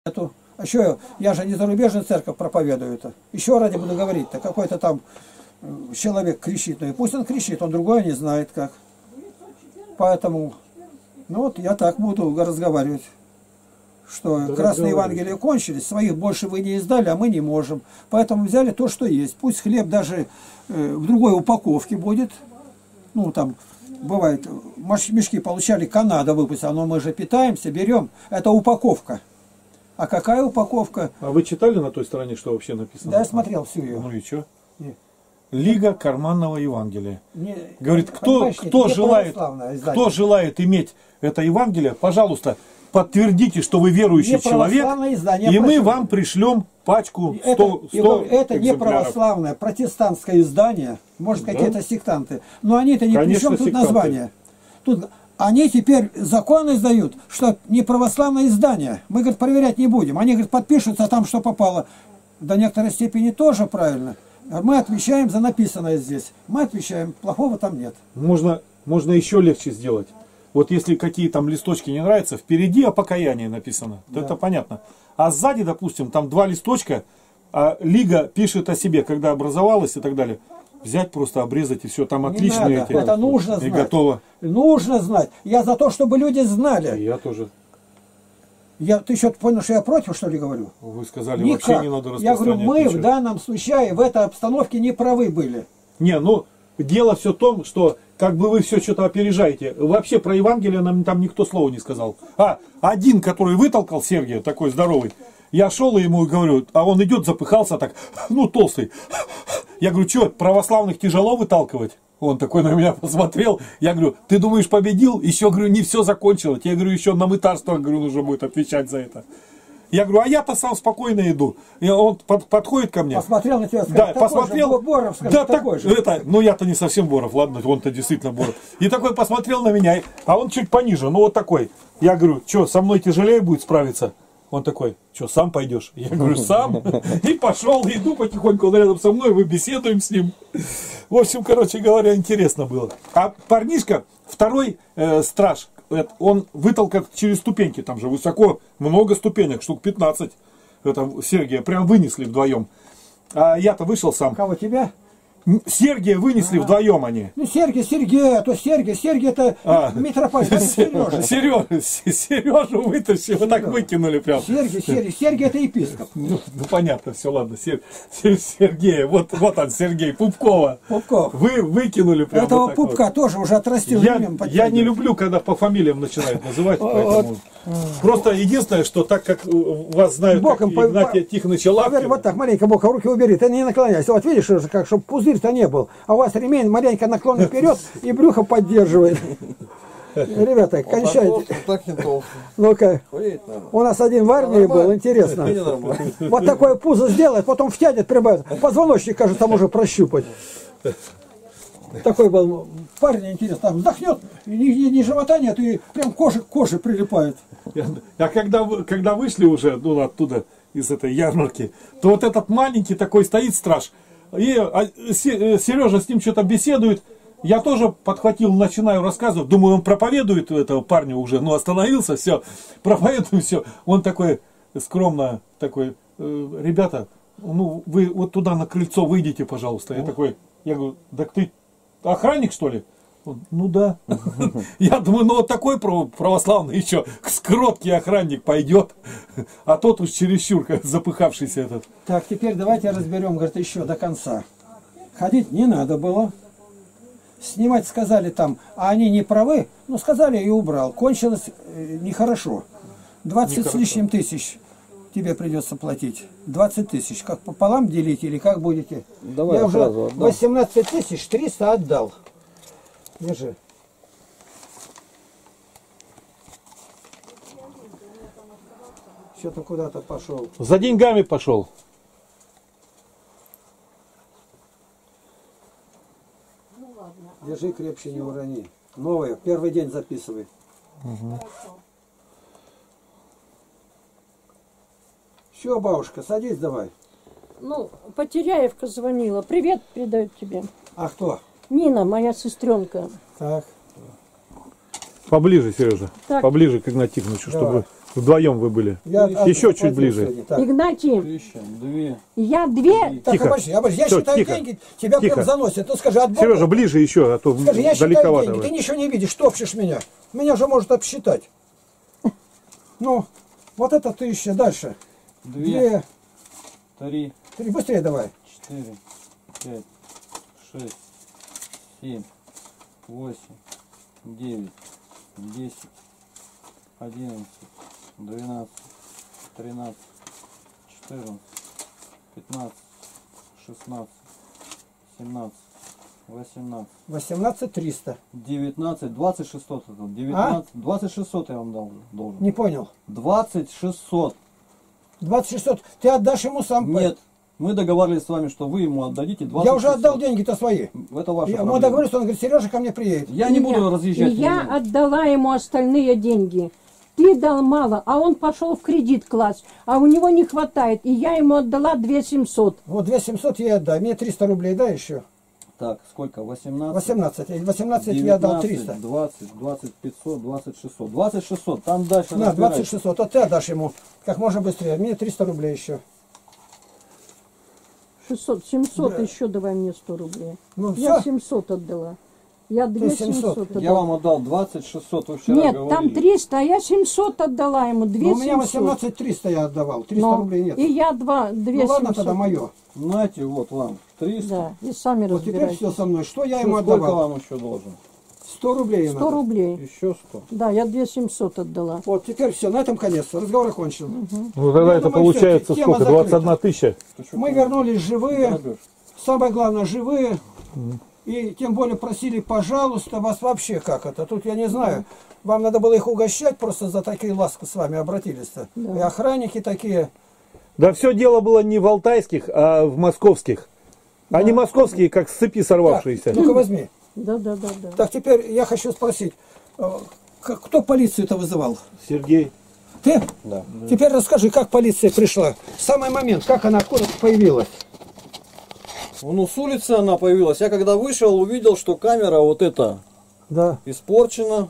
Эту. А еще я же не зарубежную церковь проповедую это. Еще ради буду говорить-то. Какой-то там человек кричит. Ну и пусть он кричит, он другое не знает как. Поэтому, ну вот я так буду разговаривать. Что да, красные Евангелия кончились, своих больше вы не издали, а мы не можем. Поэтому взяли то, что есть. Пусть хлеб даже в другой упаковке будет. Ну там бывает, мешки получали, Канада выпустила, но мы же питаемся, берем. Это упаковка. А какая упаковка? А вы читали на той стороне, что вообще написано? Да, я смотрел всю ее. Ну и что? Лига карманного Евангелия. Не, говорит, кто желает иметь это Евангелие, пожалуйста, подтвердите, что вы верующий человек, и мы вам пришлем пачку 100 это не православное, протестантское издание, может, да? Какие-то сектанты. Но они-то не при чем тут название. Тут они теперь закон издают, что не православное издание. Мы, говорит, проверять не будем. Они, говорит, подпишутся, а там что попало. До некоторой степени тоже правильно. Мы отвечаем за написанное здесь. Мы отвечаем, плохого там нет. Можно еще легче сделать. Вот если какие там листочки не нравятся, впереди о покаянии написано. Да. Это понятно. А сзади, допустим, там 2 листочка, а Лига пишет о себе, когда образовалась и так далее. Взять, просто обрезать и все, там отличные эти. Это нужно знать. Готово. Нужно знать. Я за то, чтобы люди знали. И я тоже. Ты что, понял, что я против, что ли, говорю? Вы сказали, никак. Вообще не надо распространять. Я говорю, мы ничего. В данном случае в этой обстановке не правы были. Не, ну, дело все в том, что как бы вы все что-то опережаете. Вообще про Евангелие нам там никто слова не сказал. А один, который вытолкал Сергия, такой здоровый, я шел и ему говорю, а он идет, запыхался так, ну, толстый. Я говорю, что, православных тяжело выталкивать? Он такой на меня посмотрел. Я говорю, ты думаешь, победил? Еще, говорю, не все закончилось. Я говорю, еще на мытарство, говорю, нужно будет отвечать за это. Я говорю, а я-то сам спокойно иду. И он подходит ко мне. Посмотрел на тебя, сказал, да, посмотрел. Же, Боров, скажет, да, такой так, же. Это, ну я-то не совсем Боров, ладно, он-то действительно Боров. И такой посмотрел на меня, а он чуть пониже, ну вот такой. Я говорю, что, со мной тяжелее будет справиться? Он такой, что, сам пойдешь? Я говорю, сам. И пошел, иду потихоньку, он рядом со мной, мы беседуем с ним. В общем, короче говоря, интересно было. А парнишка, второй страж, он вытолкал через ступеньки, там же высоко, много ступенек, штук 15. Это Сергия прям вынесли вдвоем. А я-то вышел сам. Кого, тебя? Сергия вынесли вдвоем они. Ну, Сергей, а то Сергий это митрополит, Сережу вытащили, вот так выкинули прям. Сергий это епископ. Ну понятно, все, ладно. Сергей, вот он, Сергей Пупкова. Вы выкинули прям. Этого вот Пупка вот. Тоже уже отрастил. Я не люблю, когда по фамилиям начинают называть, поэтому... Просто единственное, что так как вас знают, боком, как Игнатия Тихоновича Лапкина. Вот так, маленько боком руки убери, ты не наклоняйся. Вот видишь, как, чтобы пузырь-то не был. А у вас ремень маленько наклонен вперед и брюхо поддерживает. Ребята, кончайте. Ну-ка, у нас один в армии был, интересно. Вот такое пузо сделает, потом втянет, прибавит. Позвоночник, кажется, можно прощупать. Такой был парень, интересно, там вздохнет, ни живота нет, и прям кожа к коже прилипает. А когда вышли уже оттуда, из этой ярмарки, то вот этот маленький такой стоит страж, и Сережа с ним что-то беседует, я тоже подхватил, начинаю рассказывать, думаю, он проповедует этого парня уже, остановился, все, проповедует, все. Он такой скромно, такой, ребята, вы вот туда на крыльцо выйдите, пожалуйста. Я говорю, так ты охранник, что ли? Он, ну да. Я думаю, вот такой православный еще скроткий охранник пойдет, а тот уж чересчур запыхавшийся этот. Так, теперь давайте разберем, говорит, еще до конца. Ходить не надо было. Снимать сказали там, а они не правы, сказали и убрал. Кончилось нехорошо. 20 с лишним тысяч тебе придется платить. 20 тысяч. Как пополам делить или как будете? Давай я уже 18 тысяч 300 отдал. Держи. Что-то куда-то пошел. За деньгами пошел. Держи крепче, не урони. Новое, первый день записывай. Угу. Все, бабушка, садись давай. Потеряевка звонила. Привет передает тебе. А кто? Нина, моя сестренка. Так. Поближе, Сережа. Так. Поближе к Игнатию Тихоновичу, чтобы Вдвоем вы были. Еще чуть ближе. Сегодня. Так. Игнатий, 1000, 2. я 2. Так, Тихо. обожди, я Всё, считаю тихо. деньги, тебя Тихо. прям заносит. Ну скажи, от Бога. Сережа, ближе еще, а то Скажи, я считаю далековато. деньги, вы. ты ничего не видишь, топчешь меня. Меня же может обсчитать. Ну, вот это 1000, дальше. 2, 2, 3, 3, быстрее давай. 4, 5, 6, 7, 8, 9, 10, 11, 12, 13, 14, 15, 16, 17, 18, 18 300. 19, 20 600. 19, 20 600 я вам должен. Не понял. 20 600. 2600. Ты отдашь ему сам. Нет, мы договаривались с вами, что вы ему отдадите 20 Я уже 600. отдал деньги-то свои. Это ваша Мы проблема. договорились, он говорит, Сережа ко мне приедет. Я не буду разъезжать. Я отдала ему остальные деньги. Ты дал мало, а он пошел в кредит класть, а у него не хватает. И я ему отдала 2700. Вот 2700 я отдай. Мне 300 рублей дай еще. Так, сколько? 18? 18. 18 19, я отдал 300. 20, 20 500, 20 600. 20 600, там дальше На, 20 разбирайтесь. 600. Вот ты отдашь ему как можно быстрее. Мне 300 рублей еще. 600, 700 Да. еще давай мне 100 рублей. Ну, Я всё. 700 отдала. Я 700. 2700 отдала. Я вам отдал 20 600, вы вчера Нет, говорили. там 300, а я 700 отдала ему, Ну, у меня 2700. 18 300 я отдавал. 300 Но рублей нет. И я 2 Ну ладно, тогда 2700. мое. Знаете, вот вам 300. Да, и сами Вот теперь разбирайтесь. все со мной. Что я Что, ему сколько отдавал? вам еще должен? 100 рублей. 100 надо. рублей. Еще 100. Да, я 2700 отдала. Вот теперь все, на этом конец. Разговор окончен. Ну тогда Я это думаю, получается всё, тема сколько? закрыта. 21 тысяча? Ты что, Мы вернулись живые. грабеж? Самое главное, живые. И тем более просили, пожалуйста, вас вообще как это. Тут я не знаю. Вам надо было их угощать, просто за такие ласки с вами обратились-то. Да. И охранники такие. Да все дело было не в алтайских, а в московских. Они московские, как с цепи сорвавшиеся. Так, ну-ка возьми. Да. Так, теперь я хочу спросить. Кто полицию-то вызывал? Сергей. Ты? Да. Теперь расскажи, как полиция пришла. Самый момент, как она откуда появилась. Ну, с улицы она появилась. Я когда вышел, увидел, что камера вот эта Да. испорчена.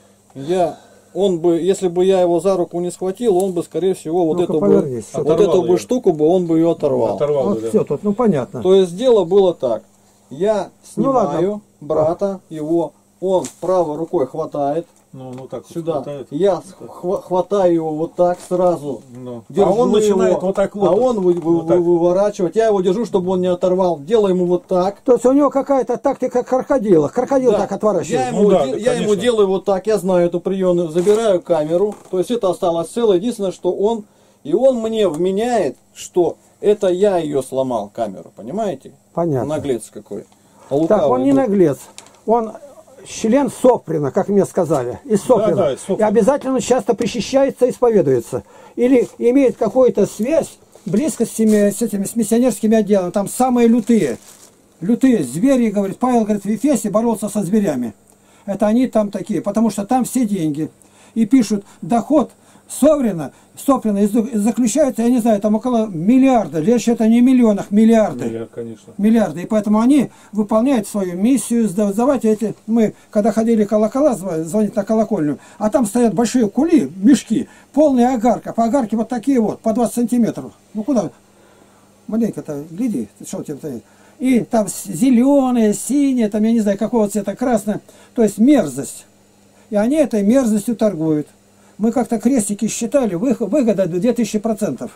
Он бы, если бы я его за руку не схватил, он бы, скорее всего, вот Ну-ка, эту, повернись. вот Оторвал эту бы её. штуку бы он бы ее оторвал. Оторвал, Вот да. все тут, ну понятно. То есть дело было так. Я Ну, ладно. снимаю брата его, он правой рукой хватает Ну так вот сюда. хватает. Я хватаю его вот так сразу. Ну. Держу А он начинает его, вот так а вот. он Вот так. выворачивать. Я его держу, чтобы он не оторвал. Делаю ему вот так. То есть у него какая-то тактика крокодила. Крокодил Да. так отворачивает. Я Ну ему, да, я ему конечно. делаю вот так, я знаю эту прием, забираю камеру, то есть это осталось целое. Единственное, что он мне вменяет, что это я ее сломал, камеру, понимаете? Понятно. Наглец какой. Так, Лукавый он не был. наглец. Он член Соприна, как мне сказали. Из Соприна. Да, из Соприна. И обязательно часто причащается, исповедуется. Или имеет какую-то связь, близко с миссионерскими отделами. Там самые лютые. Лютые звери, говорит. Павел, говорит, в Ефесе боролся со зверями. Это они там такие, потому что там все деньги. И пишут, доход Соприна заключается, я не знаю, там около миллиарда. Речь это не о миллионах, миллиарды. Миллиард, конечно. Миллиарды. И поэтому они выполняют свою миссию, сдавать эти... Мы, когда ходили колокола, звонить на колокольню, а там стоят большие кули, мешки, полные огарков. Огарки вот такие вот, по 20 сантиметров. Ну куда? Маленько-то, гляди, что у тебя стоит. И там зеленые, синие, там я не знаю, какого цвета, красное. То есть мерзость. И они этой мерзостью торгуют. Мы как-то крестики считали, выгода 2000%.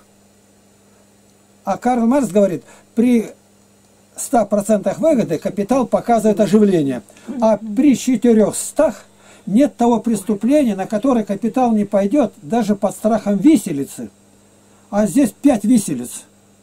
А Карл Маркс говорит, при 100% выгоды капитал показывает оживление. А при 400 нет того преступления, на которое капитал не пойдет, даже под страхом виселицы. А здесь 5 виселиц.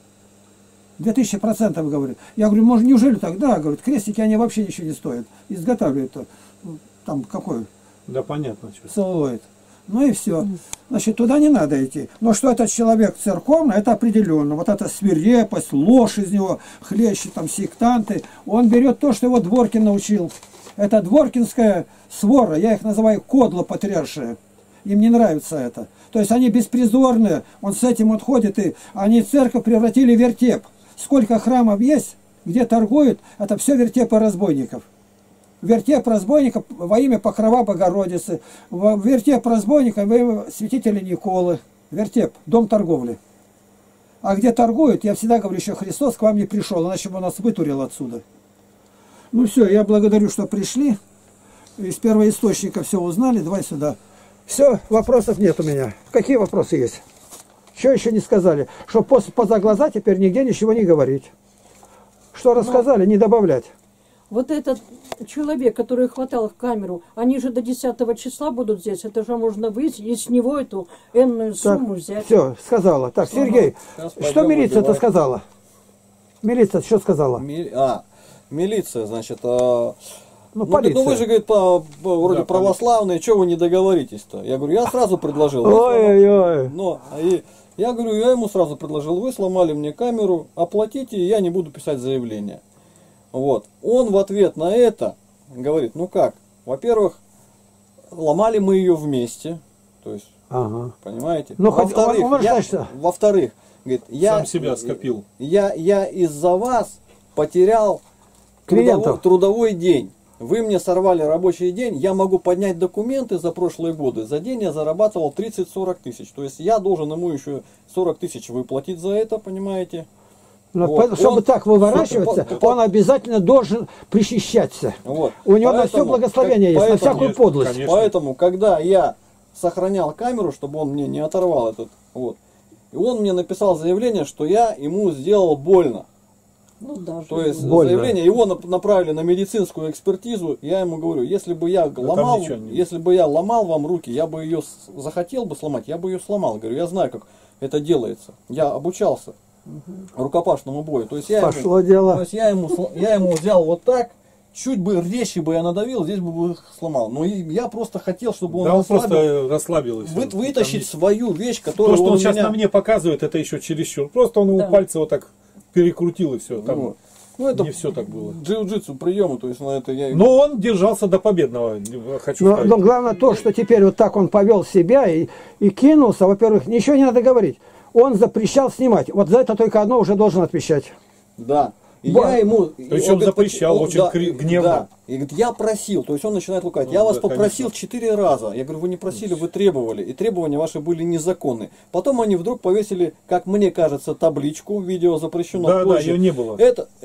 2000% говорит. Я говорю, может, неужели так? Да, говорит, крестики, они вообще ничего не стоят. Изготавливают там какой Да понятно. Что. целлулоид. Ну и все. Значит, туда не надо идти. Но что этот человек церковный, это определенно. Вот эта свирепость, ложь из него, хлещи, там, сектанты. Он берет то, что его Дворкин научил. Это дворкинская свора, я их называю кодло патриаршие. Им не нравится это. То есть они беспризорные, он с этим вот ходит, и они церковь превратили в вертеп. Сколько храмов есть, где торгуют, это все вертепы разбойников. вертеп разбойника во имя Покрова Богородицы, вертеп разбойника во имя святителя Николы, вертеп, дом торговли. А где торгуют, я всегда говорю, еще Христос к вам не пришел, иначе бы он нас вытурил отсюда. Ну все, я благодарю, что пришли. Из первоисточника все узнали, давай сюда. Все, вопросов нет у меня. Какие вопросы есть? Что еще не сказали? Что поза глаза теперь нигде ничего не говорить. Что рассказали, не добавлять. Вот этот человек, который хватал в камеру, они же до 10 числа будут здесь. Это же можно выйти и с него эту энную сумму взять. Все, сказала. Так, Сергей, что милиция-то сказала? Милиция что сказала? Милиция, значит, полиция. вы же, говорит, вроде да, православные, что вы не договоритесь-то? Я говорю, я сразу предложил. Ой-ой-ой. Я говорю, я ему сразу предложил, вы сломали мне камеру, оплатите, и я не буду писать заявление. Вот. Он в ответ на это говорит, ну как, во-первых, ломали мы ее вместе, то есть, понимаете? Ну, во-вторых, говорит, я сам себя скопил. Я из-за вас потерял трудовой день. Вы мне сорвали рабочий день, я могу поднять документы за прошлые годы. За день я зарабатывал 30-40 тысяч. То есть я должен ему еще 40 тысяч выплатить за это, понимаете? Вот. Чтобы так выворачиваться, он обязательно должен причащаться. Вот. У него на все благословение есть, на всякую подлость. Конечно. Поэтому, когда я сохранял камеру, чтобы он мне не оторвал этот, и он мне написал заявление, что я ему сделал больно. Ну, даже то есть больно. заявление, его направили на медицинскую экспертизу, я ему говорю, если бы я ломал вам руки, я бы ее захотел бы сломать, я бы ее сломал. Говорю, я знаю, как это делается. Я обучался рукопашному бою. То есть я ему взял вот так, чуть бы резче бы я надавил, здесь бы их сломал. Но я просто хотел, чтобы он просто расслабился. Вытащить свою вещь, которую то, что он сейчас на мне показывает, это еще чересчур. Просто он его пальцы вот так перекрутил и все. Там это не все так было. Джиу-джитсу приемы, то есть на это я... Но он держался до победного, но главное то, что теперь вот так он повел себя и кинулся. Во-первых, ничего не надо говорить. Он запрещал снимать. Вот за это только одно уже должен отвечать. Да. И я ему... Причем запрещал, очень гневно. Да. И говорит, я просил, то есть он начинает лукать. Я вас попросил 4 раза. Я говорю, вы не просили, вы требовали. И требования ваши были незаконны. Потом они вдруг повесили, как мне кажется, табличку, видео запрещено. Да, ее не было.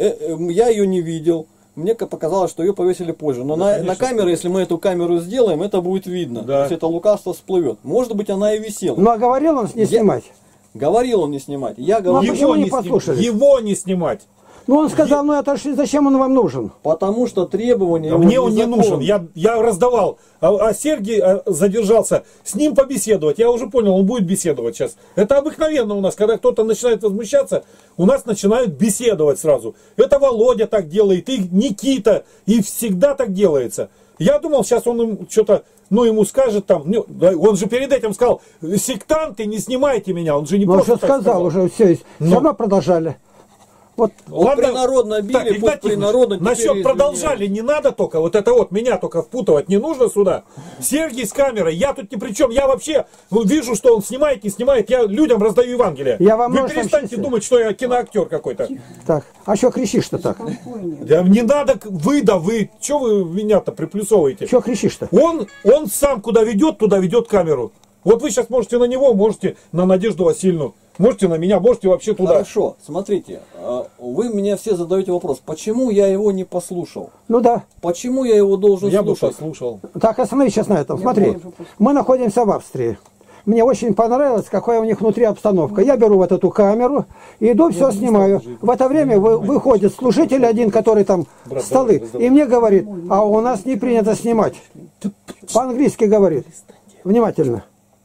Я ее не видел. Мне показалось, что ее повесили позже. Но на камеру, если мы эту камеру сделаем, это будет видно. Да. То есть это лукавство всплывет. Может быть, она и висела. Ну а говорил он не снимать? Говорил он не снимать. Я говорил, его не послушали. Его не снимать. Ну он сказал, ну это зачем он вам нужен? Потому что требования... Мне он не нужен, я раздавал. А Сергей задержался с ним побеседовать. Я уже понял, он будет беседовать сейчас. Это обыкновенно у нас, когда кто-то начинает возмущаться, у нас начинают беседовать сразу. Это Володя так делает, и Никита, и всегда так делается. Я думал, сейчас он им что-то, ему скажет там, он же перед этим сказал, сектанты, не снимайте меня, он же не просто так сказал. Уже все равно продолжали. Вот принародно били, принародно. Насчет продолжали не надо только, вот это вот меня только впутывать не нужно сюда. Сергей с камерой, я тут ни при чем, я вообще вижу, что он снимает, не снимает, я людям раздаю Евангелие. Вы перестаньте думать, что я киноактер какой-то. Так, а что кричишь-то так? Да не надо, вы, что вы меня-то приплюсовываете? Что кричишь-то? Он сам куда ведет, туда ведет камеру. Вот вы сейчас можете на него, можете на Надежду Васильевну. Можете на меня, можете вообще туда. Хорошо, смотрите, вы меня все задаете вопрос, почему я его не послушал? Ну да. Почему я его должен слушать? Я бы послушал. Так, остановись сейчас на этом. Смотри, мы находимся в Австрии. Мне очень понравилось, какая у них внутри обстановка. Я беру вот эту камеру, иду, все снимаю. В это время выходит служитель один, который там столы, и мне говорит, а у нас не принято снимать. По-английски говорит. Внимательно.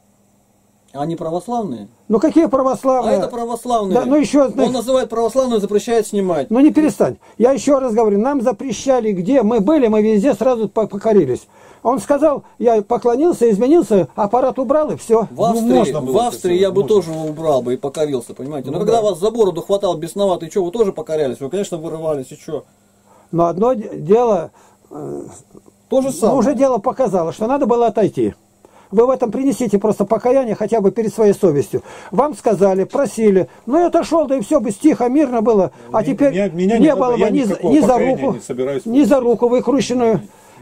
Они православные? Ну какие православные? А это православные. Да, ну еще, он называет православную, запрещает снимать. Ну не перестань. Я еще раз говорю, нам запрещали, где мы были, мы везде сразу покорились. Он сказал, я поклонился, изменился, аппарат убрал и все. В Австрии я бы тоже убрал бы и покорился, понимаете. Но когда вас за бороду хватал бесноватый, что, вы тоже покорялись? Вы, конечно, вырывались, и что? Но одно дело, то же самое. Уже дело показало, что надо было отойти. Вы в этом принесите просто покаяние хотя бы перед своей совестью. Вам сказали, просили, ну я отошел, да и все бы тихо, мирно было. А теперь меня не было бы ни за руку, выкрученную.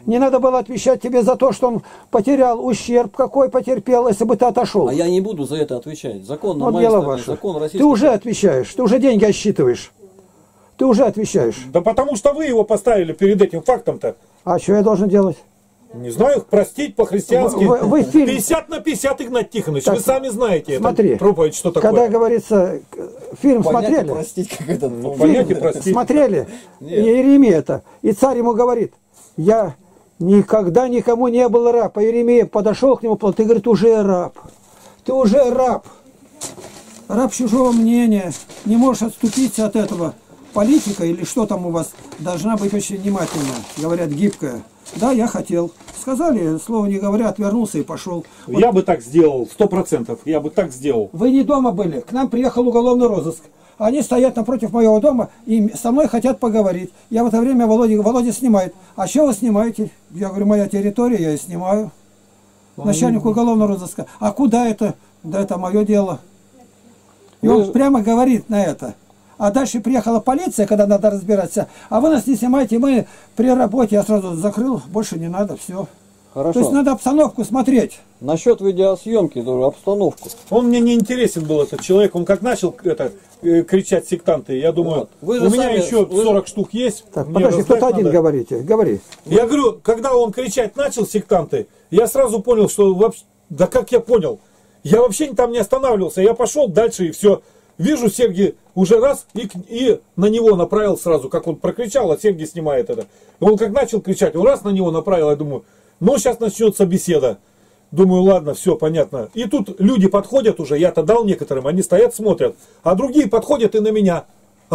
Не надо было отвечать тебе за то, что он потерял, ущерб какой потерпел, если бы ты отошел. А я не буду за это отвечать. Закон на Вот моей дело стороне, ваше. закон российский. Ты уже отвечаешь, ты уже деньги отсчитываешь. Ты уже отвечаешь. Да потому что вы его поставили перед этим фактом-то. А что я должен делать? Не знаю, простить по-христиански. Вы фильм... 50 на 50, Игнат Тихонович, Так, вы сами знаете. смотри, это проповедь, что такое. Когда говорится, фильм Понять и смотрели? простить, как это, Понять и простить. Смотрели? Нет. Иеремия это. И царь ему говорит, я никогда никому не был раб. А Иеремия подошел к нему, ты, говорит, уже раб. Ты уже раб. Раб чужого мнения. Не можешь отступиться от этого. Политика или что там у вас должна быть очень внимательная. Говорят, гибкая. Да, я хотел. Сказали, слово не говоря, отвернулся и пошел. Вот. Я бы так сделал, 100%. Я бы так сделал. Вы не дома были. К нам приехал уголовный розыск. Они стоят напротив моего дома и со мной хотят поговорить. Я в это время Володя снимает. А что вы снимаете? Я говорю, моя территория, я и снимаю. Начальник уголовного розыска. А куда это? Да это мое дело. И он прямо говорит на это. А дальше приехала полиция, когда надо разбираться. А вы нас не снимаете, мы при работе, я сразу закрыл, больше не надо, все. Хорошо. То есть надо обстановку смотреть. Насчет видеосъемки, тоже обстановку. Он мне не интересен был, этот человек. Он как начал кричать сектанты, я думаю, Вот. Вы у же меня сами- еще 40 штук есть. Так, мне подожди, раздать кто-то один надо. говорите. Говори. Я говорю, когда он кричать начал, сектанты, я сразу понял, что вообще, да как я понял, я вообще там не останавливался, я пошел дальше и все. Вижу, Сергей уже раз и на него направил сразу, как он прокричал, а Сергей снимает это. Он как начал кричать, он раз на него направил, я думаю, ну сейчас начнется беседа. Думаю, ладно, все, понятно. И тут люди подходят уже, я-то дал некоторым, они стоят, смотрят, а другие подходят и на меня.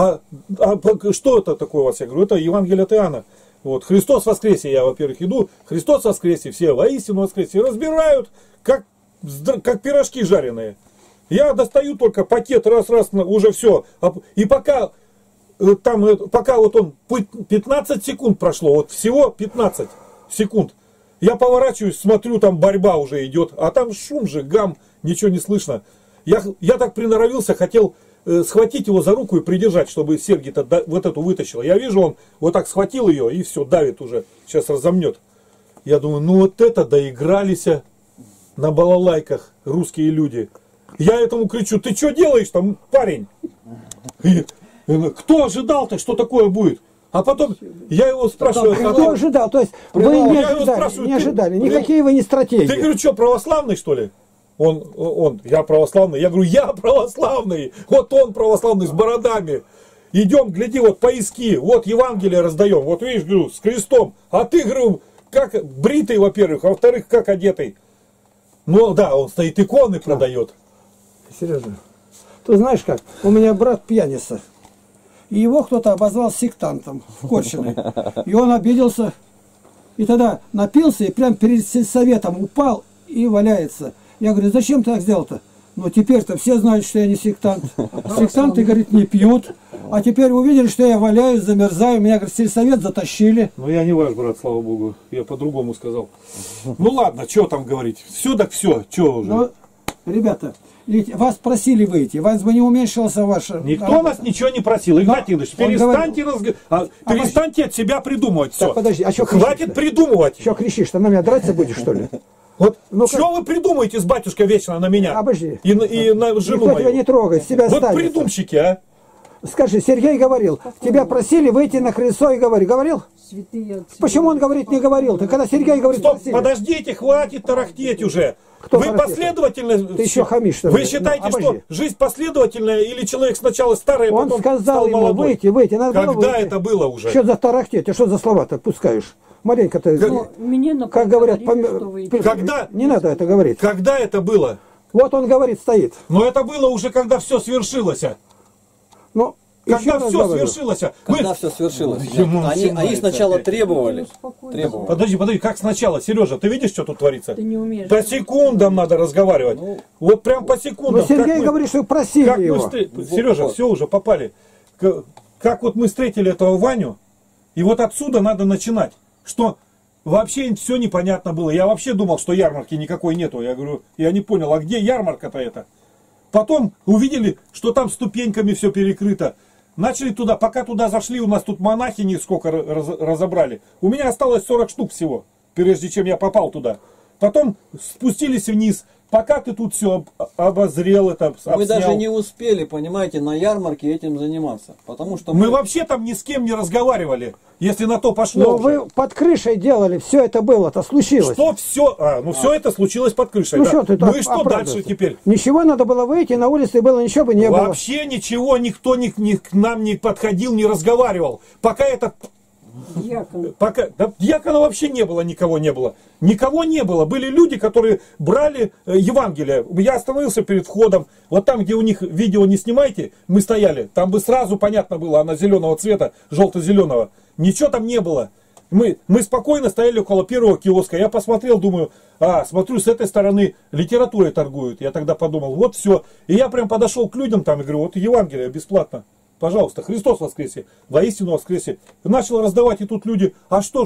Что это такое у вас? Я говорю, это Евангелие от Иоанна. Вот, Христос воскресе, я, во-первых, иду, Христос воскресе, все воистину воскресе, разбирают, как пирожки жареные. Я достаю только пакет, раз, уже все. И пока вот он, 15 секунд прошло, вот всего 15 секунд. Я поворачиваюсь, смотрю, там борьба уже идет, а там шум же, гам, ничего не слышно. Я так приноровился, хотел схватить его за руку и придержать, чтобы Сергей-то вот эту вытащил. Я вижу, он вот так схватил ее и все, давит уже, сейчас разомнет. Я думаю, ну вот это доигрались на балалайках русские люди. Я этому кричу, ты что делаешь там, парень? И, кто ожидал-то, что такое будет? А потом я его спрашиваю, Кто ожидал? То есть вы не ожидали, никакие вы не стратегии. ты, говорю, что, православный, что ли? Я православный. Я говорю, я православный. Вот он православный с бородами. Идем, гляди, вот поиски, вот Евангелие раздаем. Вот видишь, говорю, с крестом. А ты, говорю, как бритый, во-первых, а во-вторых, как одетый. Ну да, он стоит, иконы продает. Сережа, ты знаешь как? У меня брат пьяница. И его кто-то обозвал сектантом в Корчиной. И он обиделся. И тогда напился и прям перед сельсоветом упал и валяется. Я говорю, зачем ты так сделал-то? Ну теперь-то все знают, что я не сектант. Сектанты, говорит, не пьют. А теперь увидели, что я валяюсь, замерзаю. Меня, говорит, сельсовет затащили. Ну я не ваш брат, слава богу. Я по-другому сказал. Ну ладно, что там говорить? Все так все. Что уже? Но, ребята, ведь вас просили выйти. Вас бы не уменьшился ваше... Никто нас ничего не просил. Игнатий Ильич, перестаньте, перестаньте от себя придумывать. Все. Так, подожди, а что хватит придумывать. Что кричишь? Ты на меня драться будешь, что ли? Вот Ну, что вы придумаете с батюшкой вечно на меня? Обожди. И на жену Никто тебя мою? не трогает, с тебя Вот станется. придумщики, а? Скажи, Сергей говорил, тебя просили выйти на крыльцо и говори. Говорил? Святые отцы. Почему он говорит, не говорил? Ты когда Сергей говорит, Стоп, просили. подождите, хватит тарахтеть уже. Кто Вы тарахтит? последовательно... Ты еще хамишь, что ли? Вы считаете, Ну, что обожди. жизнь последовательная или человек сначала старый, а Он потом сказал стал ему молодой? выйти, надо было Когда выйти. это было уже? Что за тарахтеть? Ты что за слова-то пускаешь? Маленько ты... Ну, мне Как говорят, говорили, что вы... Когда? Не надо это говорить. Когда это было? Вот он говорит, стоит. Но это было уже, когда все свершилось. Ну, еще Когда раз все говорю. свершилось. Когда все свершилось? Ему Они начинается сначала опять. требовали. Успокойся. Подожди, как сначала? Сережа, ты видишь, что тут творится? Ты не умеешь. По секундам надо разговаривать. Вот прям по секундам. Но Сергей говорит, что просили как мы его. Сережа, все уже попали. Как вот мы встретили этого Ваню, и вот отсюда надо начинать. Что вообще все непонятно было. Я вообще думал, что ярмарки никакой нету. Я говорю, я не понял, а где ярмарка-то это? Потом увидели, что там ступеньками все перекрыто. Начали туда, пока туда зашли, у нас тут монахини сколько разобрали. У меня осталось 40 штук всего, прежде чем я попал туда. Потом спустились вниз. Пока ты тут все обозрел, это обснял. Мы даже не успели, понимаете, на ярмарке этим заниматься. Потому что мы вообще там ни с кем не разговаривали, если на то пошло. Но вы под крышей делали, все это было-то, случилось. Что все? Все это случилось под крышей. Ну, да. что ты Ну и что дальше теперь? Ничего, надо было выйти, на улице было, ничего бы не было. Вообще ничего, никто к нам не подходил, не разговаривал. Пока этот... Дьякон. Пока, да, дьякона вообще не было, никого не было. Никого не было. Были люди, которые брали Евангелие. Я остановился перед входом. Вот там, где у них видео не снимайте, мы стояли. Там бы сразу понятно было, она зеленого цвета, желто-зеленого. Ничего там не было. Мы спокойно стояли около первого киоска. Я посмотрел, думаю, смотрю, с этой стороны литературой торгуют. Я тогда подумал, вот все. И я прям подошел к людям там и говорю, вот Евангелие бесплатно. Пожалуйста, Христос воскресе, воистину воскресе. Начал раздавать, и тут люди, что?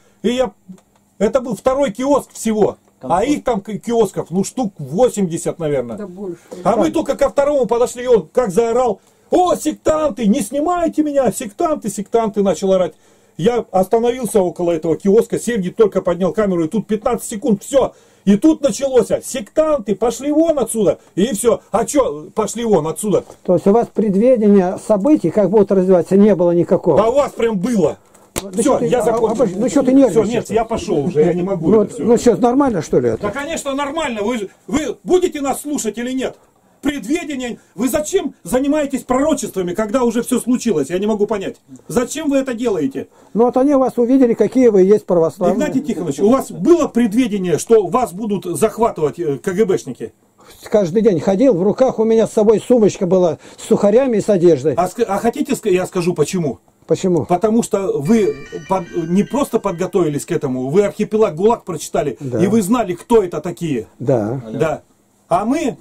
И это был второй киоск всего. А их там киосков, штук 80, наверное. Да больше. А мы только ко второму подошли, и он как заорал, о, сектанты, не снимайте меня, сектанты, начал орать. Я остановился около этого киоска, Сергей только поднял камеру, и тут 15 секунд, все. И тут началось, сектанты, пошли вон отсюда. И все. А что, пошли вон отсюда? То есть у вас предведения событий, как будут развиваться, не было никакого? А у вас прям было. Все, я закончил. Ну что ты нервничаешь? Все, нет, я пошел уже, я не могу. Ну что, нормально что ли это? Да, конечно, нормально. Вы будете нас слушать или нет? Предведение. Вы зачем занимаетесь пророчествами, когда уже все случилось? Я не могу понять. Зачем вы это делаете? Ну вот они вас увидели, какие вы есть православные. Игнатий Тихонович, у вас было предведение, что вас будут захватывать КГБшники? Каждый день ходил, в руках у меня с собой сумочка была с сухарями и с одеждой. А хотите, я скажу почему? Почему? Потому что вы не просто подготовились к этому, вы архипелаг ГУЛАГ прочитали, да. И вы знали, кто это такие. Да. Да. А мы...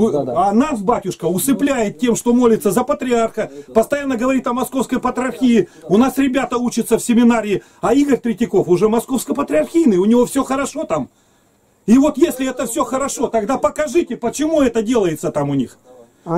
А нас батюшка усыпляет тем, что молится за патриарха, постоянно говорит о московской патриархии. У нас ребята учатся в семинарии, а Игорь Третьяков уже московско-патриархийный, у него все хорошо там. И вот если это все хорошо, тогда покажите, почему это делается там у них.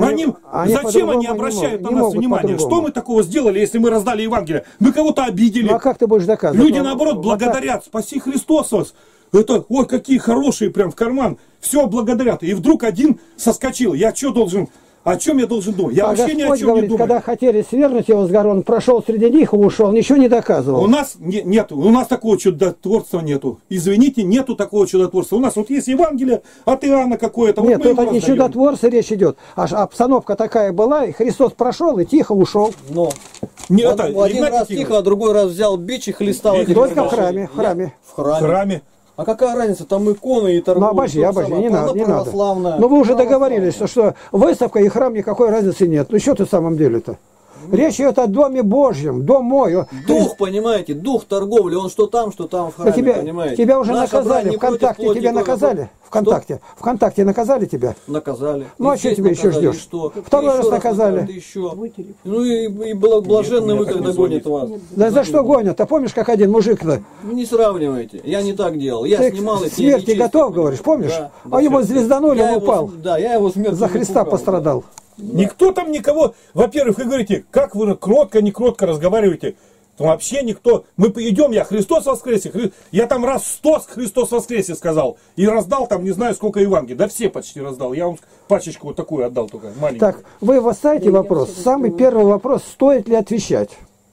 Зачем они обращают на нас внимание? Что мы такого сделали, если мы раздали Евангелие? Мы кого-то обидели. Ну, а как ты будешь доказывать? Люди наоборот благодарят. Спаси Христос вас. Это, ой, какие хорошие, прям в карман. Все благодарят. И вдруг один соскочил. Я что должен, о чем я должен думать? Я вообще ни о чем говорит, не думаю. Когда хотели свергнуть его с гор, он прошел среди них и ушел, ничего не доказывал. У нас нет, у нас такого чудотворства нету. Извините, нету такого чудотворства. У нас вот есть Евангелие от Иоанна какое-то. Нет, вот это не чудотворство речь идет. Аж обстановка такая была, и Христос прошел и тихо ушел. Но нет, один раз тихо, а другой раз взял бич и хлестал. Только в храме. В храме. А какая разница, там иконы и торговля. Ну, обожди, не надо. Но вы уже договорились, что выставка и храм никакой разницы нет. Ну что ты в самом деле-то? Речь идет о доме Божьем, дом мой. Дух, понимаете, дух торговли, он что там в храме, понимаете. Тебя уже наказали, ВКонтакте тебя наказали. ВКонтакте наказали тебя? Наказали. Ну а что тебя еще ждешь? Второй раз наказали. Ну и блаженный вы, когда гонят вас. Да за что гонят? А помнишь, как один мужик-то? Не сравнивайте, я не так делал. Я снимал эти смерти готов, говоришь, помнишь? А его звезданули, он упал. Да, я его смертью за Христа пострадал. Никто там никого, во-первых, вы говорите, как вы кротко, не кротко разговариваете. Вообще никто. Мы идем, я Христос воскресе. Я там раз 100 Христос воскресе сказал. И раздал там не знаю сколько Евангелий. Да все почти раздал. Я вам пачечку вот такую отдал только, маленькую. Так, вы поставите вопрос. Самый первый вопрос, стоит ли отвечать.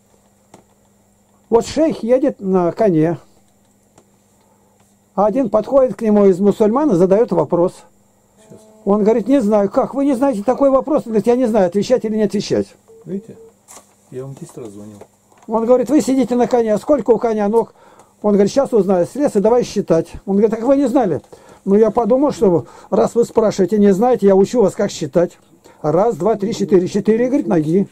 Вот шейх едет на коне. А один подходит к нему из мусульман и задает вопрос. Он говорит, не знаю, как? Вы не знаете такой вопрос? Он говорит, я не знаю, отвечать или не отвечать. Видите? Я вам 10 раз звонил. Он говорит, вы сидите на коне, а сколько у коня ног? Он говорит, сейчас узнаю, слез и давай считать. Он говорит, так вы не знали? Ну, я подумал, что раз вы спрашиваете, не знаете, я учу вас, как считать. Раз, два, три, четыре. 4, говорит, ноги.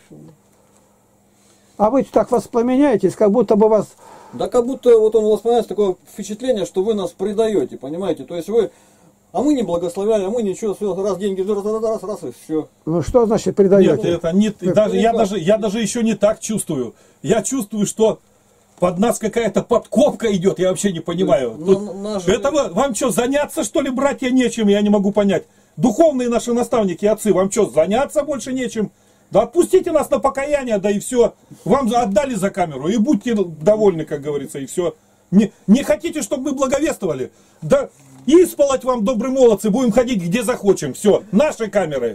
А вы так воспламеняетесь, как будто бы вас... Да как будто вот он воспламеняется, такое впечатление, что вы нас предаете, понимаете? То есть вы... А мы не благословляли, а мы ничего, раз деньги, раз и все. Ну что значит предаете? Нет, это не, я даже еще не так чувствую. Я чувствую, что под нас какая-то подковка идет, я вообще не понимаю. Вам что, заняться что ли, братья, нечем, я не могу понять. Духовные наши наставники, отцы, вам что, заняться больше нечем? Да отпустите нас на покаяние, да и все. Вам отдали за камеру, и будьте довольны, как говорится, и все. Не хотите, чтобы мы благовествовали? Да исполоть вам, добрые молодцы, будем ходить где захочем. Все, наши камеры.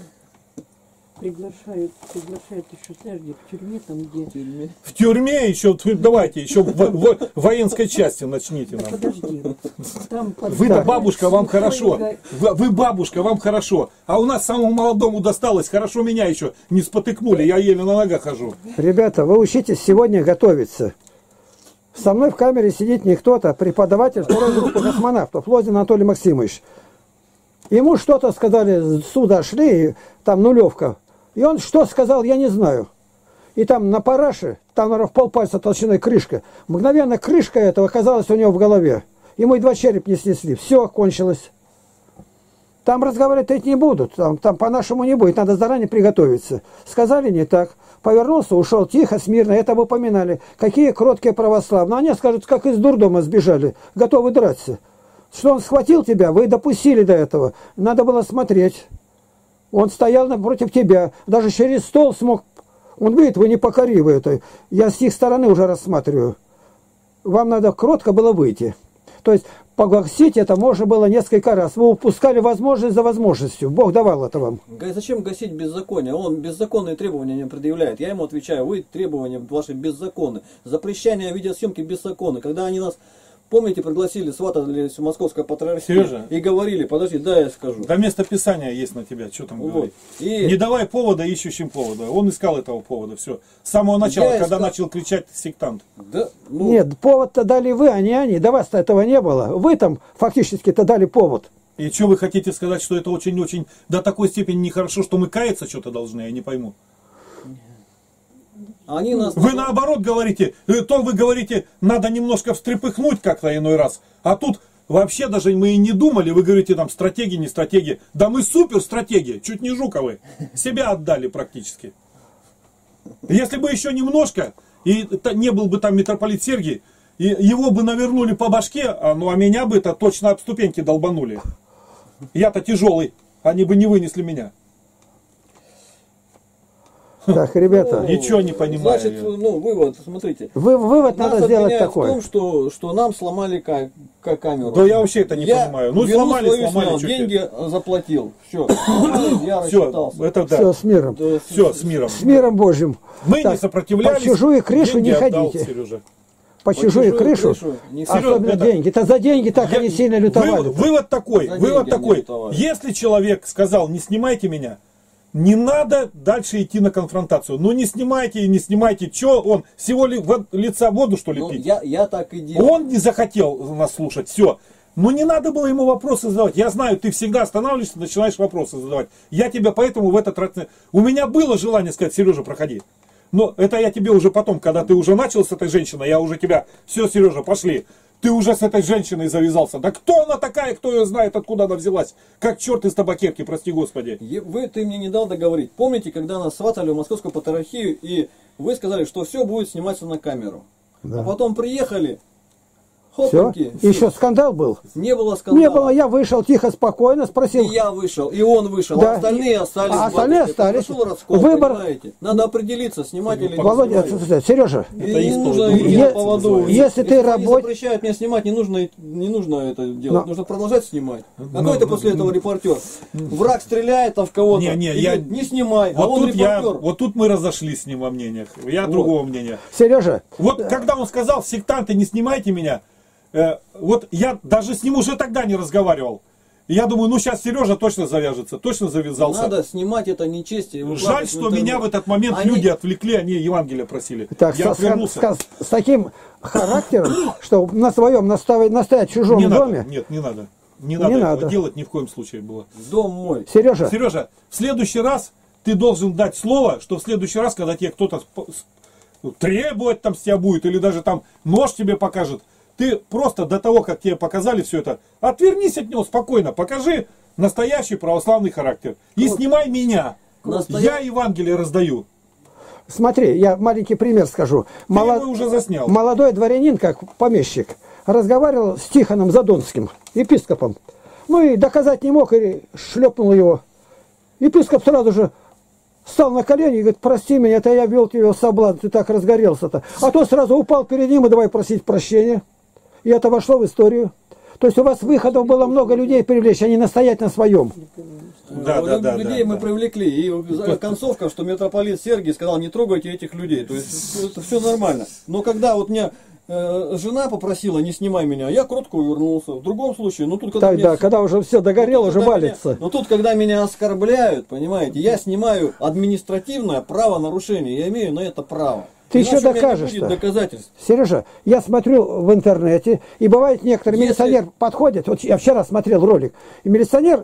Приглашают еще Сергей в тюрьме, там где? В тюрьме еще, давайте, еще в воинской части начните нам. Подожди. Там Вы-то бабушка, вам хорошо. Вы бабушка, вам хорошо. А у нас самому молодому досталось. Хорошо меня еще не спотыкнули, я еле на ногах хожу. Ребята, вы учитесь сегодня готовиться. Со мной в камере сидит не кто-то, а преподаватель второй группы космонавтов, Лозин Анатолий Максимович. Ему что-то сказали, сюда шли, там нулевка. И он что сказал, я не знаю. И там на параше, там, наверное, в полпальца толщиной крышка. Мгновенно крышка этого оказалась у него в голове. Ему едва череп не снесли. Все, кончилось. Там разговаривать не будут. Там по-нашему не будет. Надо заранее приготовиться. Сказали не так. Повернулся, ушел тихо, смирно. Это вы упоминали. Какие кроткие православные. Они скажут, как из дурдома сбежали. Готовы драться. Что он схватил тебя, вы допустили до этого. Надо было смотреть. Он стоял напротив тебя. Даже через стол смог. Он видит, вы непокоривы это. Я с их стороны уже рассматриваю. Вам надо кротко было выйти. То есть погасить это можно было несколько раз. Вы упускали возможность за возможностью. Бог давал это вам. Зачем гасить беззаконие? Он беззаконные требования не предъявляет. Я ему отвечаю, вы требования ваши беззаконны. Запрещение видеосъемки беззаконны. Когда они нас... Помните, пригласили, сватали в Московское патриархию и говорили, подожди, да, я скажу. Да место писания есть на тебя, что там говорить. Не давай повода ищущим повода. Он искал этого повода, все. С самого начала, когда начал кричать сектант. Да, ну... Нет, повод-то дали вы, а не они. До вас-то этого не было. Вы там фактически-то дали повод. И что вы хотите сказать, что это очень-очень до такой степени нехорошо, что мы каяться что-то должны, я не пойму. Они нас... Вы наоборот говорите, то вы говорите, надо немножко встрепыхнуть как-то иной раз. А тут вообще даже мы и не думали, вы говорите там стратегии, не стратегии. Да мы супер стратегии, чуть не Жуковы. Себя отдали практически. Если бы еще немножко, и не был бы там митрополит Сергий, и его бы навернули по башке, а меня бы это точно об ступеньки долбанули. Я-то тяжелый, они бы не вынесли меня. Так, ребята. Ничего не понимаю. Значит, вывод, смотрите. Вывод надо сделать такой. В том, что нам сломали камеру. Да я вообще это не понимаю. Ну сломали. Деньги заплатил. Все. Все, это да. Все, с миром. Все, с миром. С миром Божьим. Мы не сопротивлялись. По чужую крышу не ходите. По чужую крышу, особенно деньги. Это за деньги так они сильно лютовали. Вывод такой. Если человек сказал, не снимайте меня, не надо дальше идти на конфронтацию. Ну не снимайте и не снимайте. Че он? Всего лица воду что ли пить? Я так и делал. Он не захотел нас слушать. Все. Ну не надо было ему вопросы задавать. Я знаю, ты всегда останавливаешься, начинаешь вопросы задавать. Я тебя поэтому в этот раз... У меня было желание сказать, Сережа, проходи. Но это я тебе уже потом, когда ты уже начал с этой женщиной, я уже тебя... Все, Сережа, пошли. Ты уже с этой женщиной завязался. Да кто она такая, кто ее знает, откуда она взялась? Как черт из табакерки, прости господи. Ты мне не дал договорить. Помните, когда нас сватали в Московскую патриархию, и вы сказали, что все будет сниматься на камеру. Да. А потом приехали. Все? Еще скандал был? Не было скандала. Не было, я вышел тихо, спокойно, спросил. И я вышел, и он вышел, да. А остальные остались. А остальные остались. Раскол, выбор. Понимаете? Надо определиться, снимать или не Володя, снимать. Сережа. Не нужно идти на поводу. Если ты работаешь... запрещают мне снимать, не нужно это делать. Нужно продолжать снимать. Какой ты после этого репортер? Враг стреляет в кого-то. Не снимай, а он репортер. Вот тут мы разошлись с ним во мнениях. Я другого мнения. Сережа. Вот когда он сказал, сектанты, не снимайте меня, вот я даже с ним уже тогда не разговаривал. Я думаю, ну сейчас Сережа точно завяжется, точно завязался. Надо снимать это нечестие. Жаль, что меня в этот момент люди отвлекли, они Евангелие просили. Так, я отвернулся. С таким характером, что на своем настоять в чужом доме. Нет, не надо. Не надо этого делать ни в коем случае было. Дом мой. Сережа, в следующий раз ты должен дать слово, что в следующий раз, когда тебе кто-то требовать там с тебя будет, или даже там нож тебе покажет, ты просто до того, как тебе показали все это, отвернись от него спокойно, покажи настоящий православный характер. И снимай меня. Я Евангелие раздаю. Смотри, я маленький пример скажу. Ты его уже заснял. Молодой дворянин, как помещик, разговаривал с Тихоном Задонским, епископом. Ну и доказать не мог, и шлепнул его. Епископ сразу же Стал на колени и говорит, прости меня, это я вел тебя в соблазн, ты так разгорелся-то. А то сразу упал перед ним и давай просить прощения. И это вошло в историю. То есть у вас выходов было много людей привлечь, а не настоять на своем. Людей мы привлекли. И концовка, что митрополит Сергий сказал, не трогайте этих людей. То есть это все нормально. Но когда вот мне жена попросила, не снимай меня, я кротко увернулся. В другом случае, ну тут когда уже все догорело, уже валится. Но тут, когда меня оскорбляют, понимаете, я снимаю административное правонарушение. Я имею на это право. Ты еще докажешь. Сережа, я смотрю в интернете, и бывает некоторые милиционер подходит, вот я вчера смотрел ролик, и милиционер,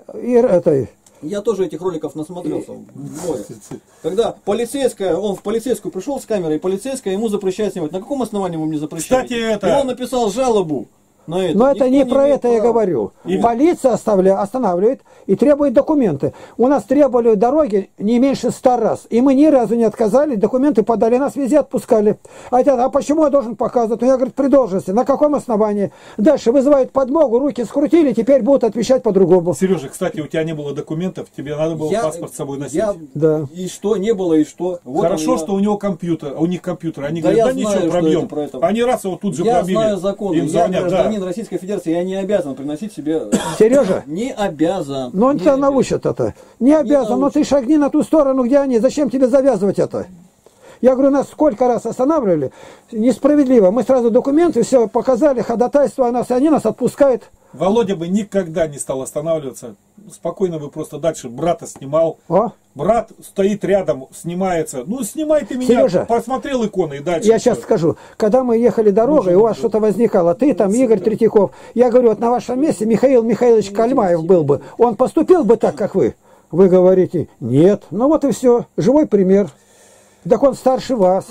я тоже этих роликов насмотрелся в море. Когда полицейская, он в полицейскую пришел с камерой, и полицейская ему запрещает снимать. На каком основании ему не запрещает? Кстати, это... И он написал жалобу на это. Но это не про это я говорю. Полиция останавливает и требует документы. У нас требовали дороги не меньше 100 раз. И мы ни разу не отказали, документы подали, нас везде отпускали. А почему я должен показывать? Ну, я говорю, при должности. На каком основании? Дальше вызывают подмогу, руки скрутили, теперь будут отвечать по-другому. Сережа, кстати, у тебя не было документов, тебе надо было паспорт с собой носить. Да. И что, не было, и что? Вот хорошо, что у него компьютер, у них компьютер. Они говорят, да ничего, пробьем. Они раз его тут же пробили. Я знаю закон. Им звонят, Российской Федерации, я не обязан приносить себе... Сережа? Не обязан. Но он тебя научит это. Не обязан, но ты шагни на ту сторону, где они. Зачем тебе завязывать это? Я говорю, нас сколько раз останавливали. Несправедливо. Мы сразу документы, все показали, ходатайство о нас, и они нас отпускают. Володя бы никогда не стал останавливаться. Спокойно бы просто дальше брата снимал. Брат стоит рядом, снимается. Ну, снимай ты меня, Сережа, посмотрел иконы и дальше. Я сейчас скажу. Когда мы ехали дорогой, у вас что-то возникало. Ты там, Игорь Третьяков. Я говорю, вот на вашем месте Михаил Михайлович Кальмаев был бы. Он поступил бы так, как вы? Вы говорите, нет. Ну вот и все. Живой пример. Так он старше вас.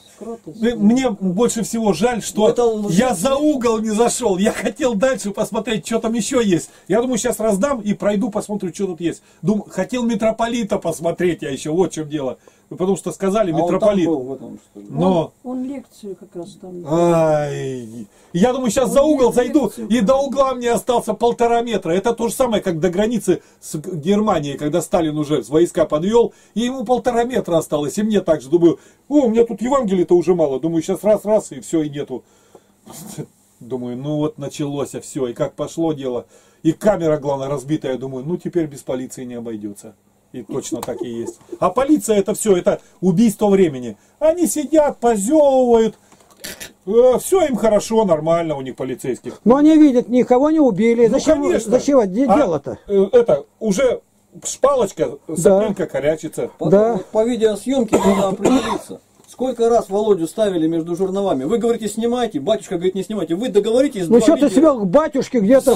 Мне больше всего жаль, что я за угол не зашел. Я хотел дальше посмотреть, что там еще есть. Я думаю, сейчас раздам и пройду, посмотрю, что тут есть. Думаю, хотел митрополита посмотреть я еще. Вот в чем дело. Потому что сказали митрополит. Он там был в этом, что ли? Но... Он лекцию как раз там. Ай. Я думаю, сейчас за угол зайду, и до угла мне остался 1,5 метра. Это то же самое, как до границы с Германией, когда Сталин уже войска подвел, и ему 1,5 метра осталось. И мне так же думаю, у меня тут Евангелия-то уже мало. Думаю, сейчас раз, и все, и нету. Думаю, ну вот началось все, и как пошло дело. И камера, главное, разбитая. Думаю, ну теперь без полиции не обойдется. И точно так и есть. А полиция это все, это убийство времени. Они сидят, позевывают. Все им хорошо, нормально у них полицейских. Но они видят, никого не убили. Ну, зачем дело-то? Это уже шпалочка, сопленка корячится. По видеосъемке надо определиться. Сколько раз Володю ставили между журналами? Вы говорите, снимайте, батюшка говорит, не снимайте. Вы договоритесь. Ну что ты свел к батюшке где-то?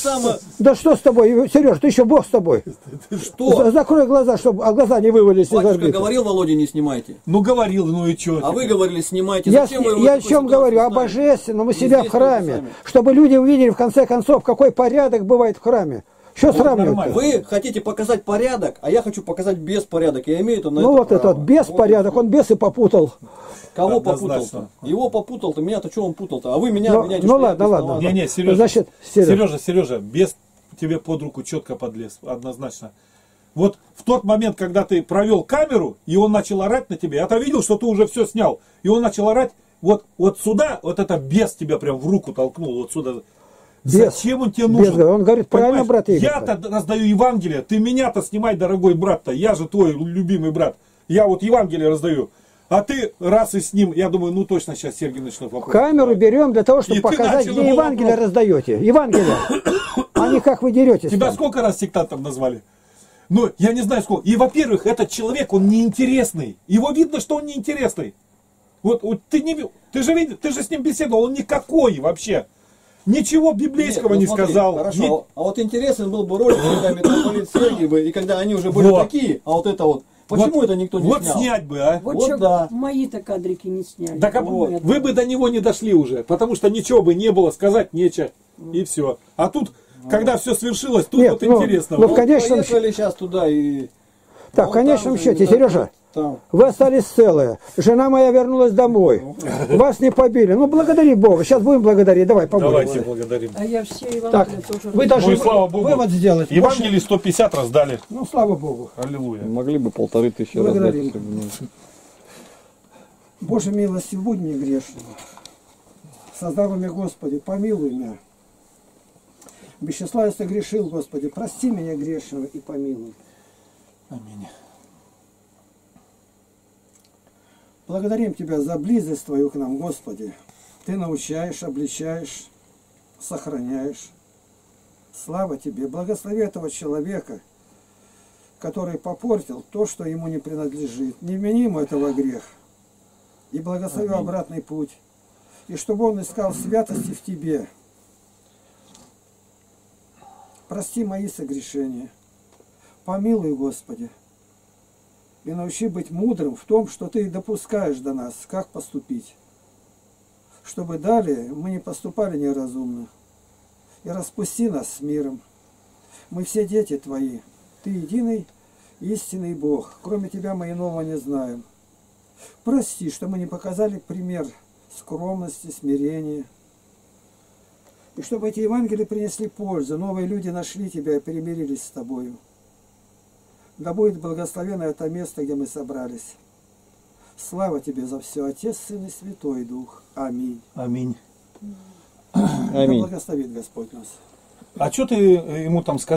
Да что с тобой, Сереж, ты еще Бог с тобой. Что? Закрой глаза, чтобы глаза не вывалились из орбиты. Батюшка говорил, Володя, не снимайте. Ну говорил, ну и что? А вы говорили, снимайте. Я о чем говорю? О божественном у себя в храме. Чтобы люди увидели в конце концов, какой порядок бывает в храме. Что сравнивать? Вы хотите показать порядок, а я хочу показать беспорядок. Я имею это на ну это вот право. этот беспорядок, он бес и попутал. Кого попутал-то? Его попутал-то, меня-то что он путал-то? А вы меня обвиняете, ну ладно. Не, Сережа, Сережа, бес тебе под руку четко подлез, однозначно. Вот в тот момент, когда ты провел камеру, и он начал орать на тебя, я-то видел, что ты уже все снял, и он начал орать, вот сюда, вот это бес тебя прям в руку толкнул, вот сюда. Зачем он тебе нужен? Он говорит, правильно, брат Игорь. Я-то раздаю Евангелие, ты меня-то снимай, дорогой брат-то, я же твой любимый брат. Я вот Евангелие раздаю. А ты раз и с ним, я думаю, ну точно сейчас Сергей начнет вопрос. Камеру берем для того, чтобы показать, где Евангелие раздаете. Евангелие. А не как вы деретесь. Тебя там. Сколько раз сектантом назвали? Ну, я не знаю сколько. И, во-первых, этот человек, он неинтересный. Его видно, что он неинтересный. Вот ты же с ним беседовал, он никакой вообще. Ничего библейского не сказал. Хорошо, а вот интересен был бы ролик, когда митрополит Сергий бы, и когда они уже были такие, а вот это вот. Почему это никто не снял? Вот снять бы, а? Вот да. Мои-то кадрики не сняли. Так, вы бы до него не дошли уже, потому что ничего бы не было, сказать нечего, и все. А тут, когда все свершилось, тут интересно. Ну, конечно, поехали сейчас туда и... Так, в конечном счете, Сережа, Там. вы остались целые. Жена моя вернулась домой. Вас не побили. Ну, благодари Бога. Сейчас будем благодарить. Давай, Давайте помолимся. благодарим. А я все Так, Евангелие тоже... вы даже Ну и слава Богу. вывод сделать. Евангелие 150 раздали. Ну, слава Богу. Аллилуйя. Могли бы 1500 раздать. Благодарим. если бы не- Боже милости, будь мне грешным. Создал меня, Господи, помилуй меня. Без числа я согрешил, Господи, прости меня грешного и помилуй. Аминь. Благодарим Тебя за близость Твою к нам, Господи. Ты научаешь, обличаешь, сохраняешь. Слава Тебе. Благослови этого человека, который попортил то, что ему не принадлежит. Не вмени ему этого грех. И благослови обратный путь. И чтобы он искал святости в Тебе. Прости мои согрешения. Помилуй, Господи. И научи быть мудрым в том, что Ты допускаешь до нас, как поступить. Чтобы далее мы не поступали неразумно. И распусти нас с миром. Мы все дети Твои. Ты единый, истинный Бог. Кроме Тебя мы иного не знаем. Прости, что мы не показали пример скромности, смирения. И чтобы эти Евангелия принесли пользу, новые люди нашли Тебя и примирились с Тобою. Да будет благословено это место, где мы собрались. Слава Тебе за все, Отец, Сын и Святой Дух. Аминь. Аминь. Да Аминь. благословит Господь нас. А что ты ему там сказал?